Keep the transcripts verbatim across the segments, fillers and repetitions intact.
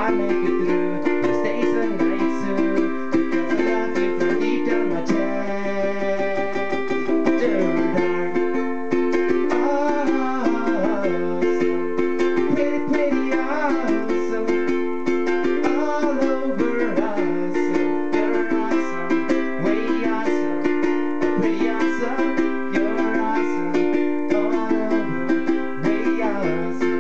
I make it through the days and nights soon, because I love you from deep down my chest. Dirty dark, awesome, pretty, pretty awesome, all over awesome. You're awesome, way awesome, pretty awesome. You're awesome, all over, way awesome.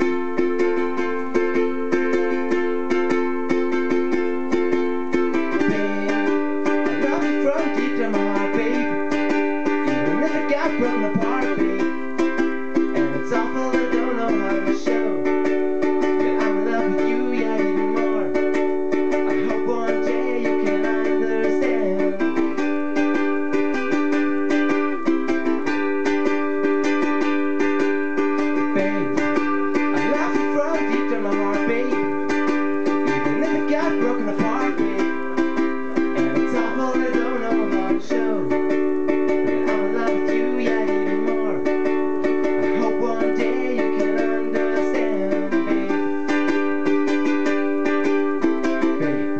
From deep down my heart, babe, even if it got broken apart, babe, and it's awful, I don't know how to show that I'm in love with you, yeah, even more. I hope one day you can understand, babe. I love you from deep down my heart, babe, even if it got broken apart, babe. Show that I'm in love with you, yeah, even more. I hope one day you can understand, babe. Babe.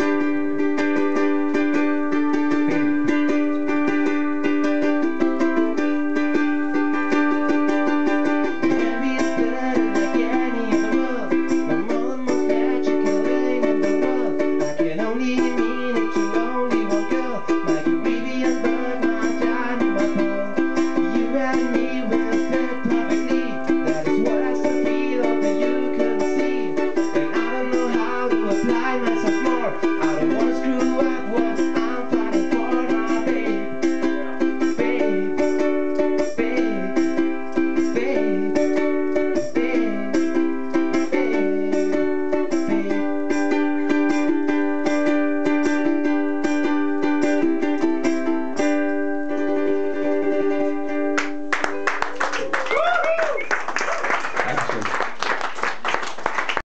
Babe. Can't be as good like any in the world. I'm all the most magical thing in the world. I can only mean it to only one girl. Like a myself